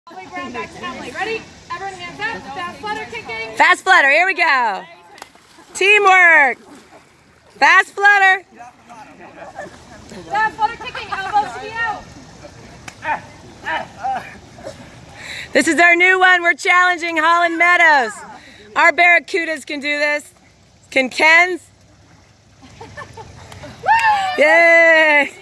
Emily Brown back to Emily. Ready? Everyone hands up. Fast flutter kicking. Fast flutter. Here we go. Teamwork. Fast flutter. Fast flutter kicking. Elbows to the out. This is our new one. We're challenging Holland Meadows. Our Barracudas can do this. Can Ken's? Yay!